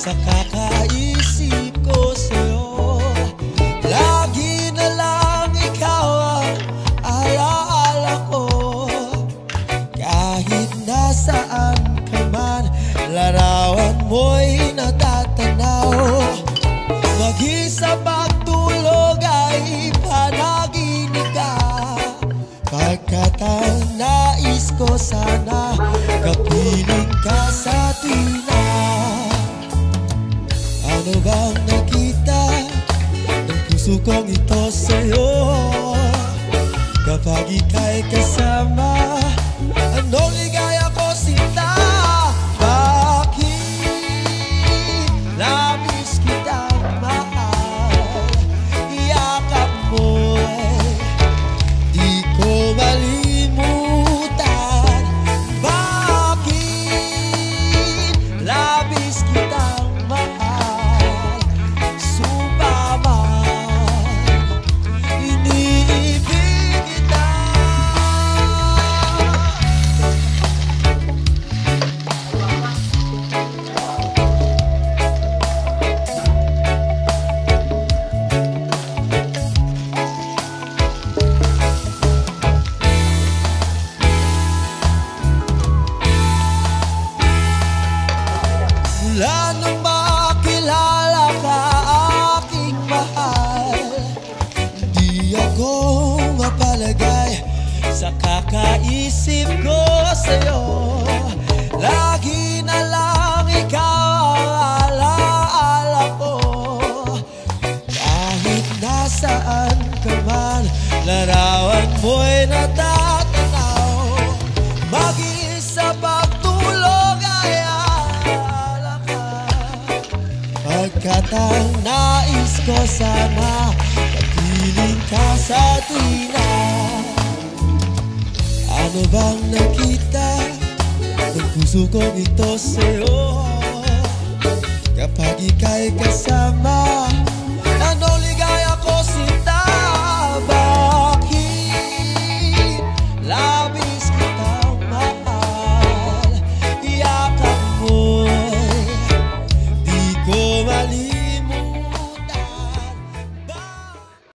sa kakaisip ko sa'yo. Lagi na lang ikaw ang alaala ko. Kahit nasaan ka man, larawan mo'y natatanaw. Mag-isa pagtulog ay panaginip ka. Pagkat ang nais ko sana, kapiling ka sa tuwina. Ano bang nakita ng puso kong ito sa'yo? Kapag ika'y kasama, anong ligaya ko sinta? Bakit labis kitang mahal? Iyakap mo'y di ko malimutan. Bakit labis kitang mahal? Sumpa man, iniibig kita. Mula nung makilala ka, aking mahal, di ako mapalagay sa kakaisip ko sa'yo. Lagi na lang ikaw ang alaala ko. Kahit nasaan ka man, larawan mo'y natatanaw. Mag-isa pagtulog ay alaala ka. Pagkat ang nais ko sana, kapiling ka sa tuwina. Ano bang nakita ng puso kong ito sa'yo? Kapag ika'y kasama,